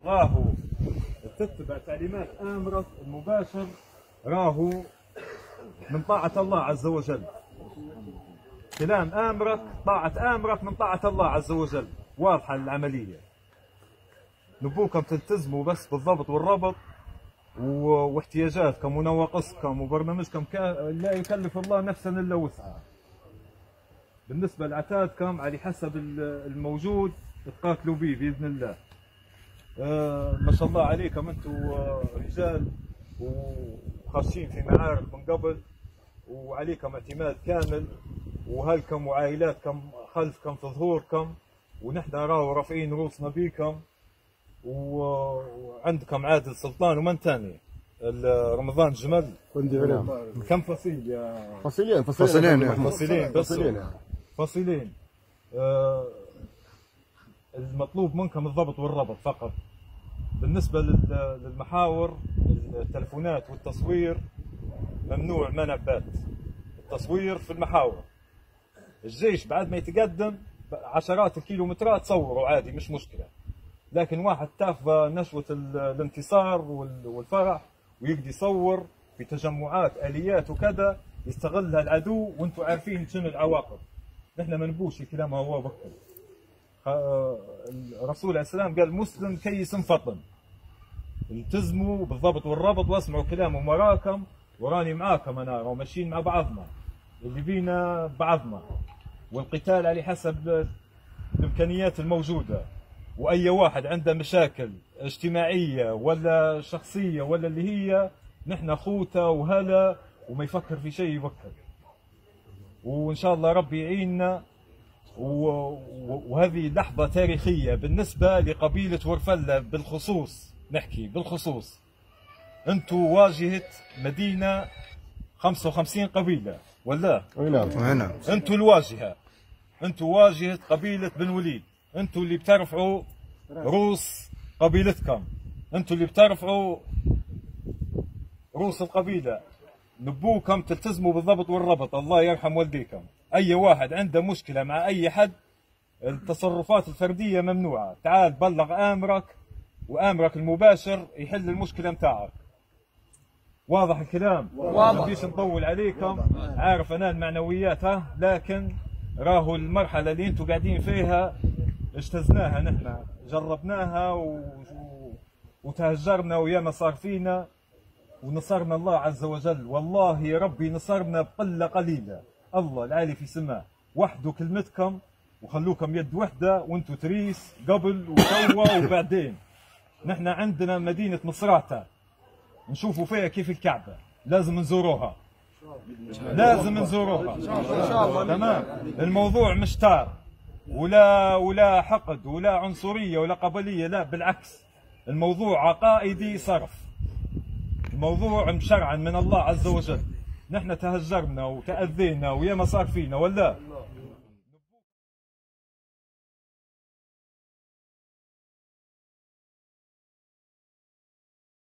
راهو تتبع تعليمات امرك المباشر، راهو من طاعة الله عز وجل. كلام امرك، طاعة امرك من طاعة الله عز وجل، واضحة العملية. نبوكم تلتزموا بس بالضبط والربط واحتياجاتكم ونواقصكم وبرنامجكم، لا يكلف الله نفسا الا وسعها. بالنسبة لعتادكم على حسب الموجود تقاتلوا به باذن الله. ما شاء الله عليكم انتم رجال وخاشين في معارك من قبل، وعليكم اعتماد كامل، واهلكم وعائلاتكم خلفكم في ظهوركم، ونحن راهو رافعين رؤوسنا بيكم. وعندكم عادل سلطان ومن ثاني رمضان جمل. كم فصيل يا فصيلين. المطلوب منكم الضبط والربط فقط. بالنسبة للمحاور، التلفونات والتصوير ممنوع منع بات. التصوير في المحاور، الجيش بعد ما يتقدم عشرات الكيلومترات صوروا عادي مش مشكلة، لكن واحد تاف نشوة الانتصار والفرح ويقدر يصور في تجمعات آليات وكذا يستغلها العدو، وانتم عارفين شنو العواقب. نحن ما نبوش الكلام هو بكر. الرسول عليه السلام قال مسلم كيس فطن. التزموا بالضبط والربط واسمعوا كلام وراكم، وراني معاكم انا، وماشيين مع بعضنا اللي بينا بعضنا، والقتال على حسب الامكانيات الموجوده. واي واحد عنده مشاكل اجتماعيه ولا شخصيه ولا اللي هي، نحن خوته وهلا، وما يفكر في شيء يفكر، وان شاء الله ربي يعيننا. وهذه لحظه تاريخيه بالنسبه لقبيله ورفله بالخصوص. نحكي بالخصوص، انتم واجهه مدينه 55 قبيله ولا؟ نعم. انتم الواجهه، انتم واجهه قبيله بن وليد، انتم اللي بترفعوا رؤوس قبيلتكم، انتم اللي بترفعوا رؤوس القبيله. نبوكم تلتزموا بالضبط والربط. الله يرحم والديكم. اي واحد عنده مشكله مع اي حد، التصرفات الفرديه ممنوعه. تعال بلغ امرك، وامرك المباشر يحل المشكله متاعك. واضح الكلام؟ واضح. بديش نطول عليكم، عارف انا المعنويات لكن راهو المرحله اللي انتم قاعدين فيها اجتزناها، نحن جربناها وتهجرنا وياما صار فينا، ونصرنا الله عز وجل. والله يا ربي نصرنا بقله قليله. الله العالي في سماه وحده كلمتكم، وخلوكم يد وحده، وانتم تريس قبل وتوا وبعدين. نحن عندنا مدينه مصراته نشوفوا فيها كيف الكعبه، لازم نزوروها، لازم نزوروها ان شاء الله. تمام. الموضوع مش تار ولا حقد ولا عنصريه ولا قبليه، لا بالعكس، الموضوع عقائدي صرف، الموضوع مشرعا من الله عز وجل. نحن تهجرنا وتأذينا وياما صار فينا ولا؟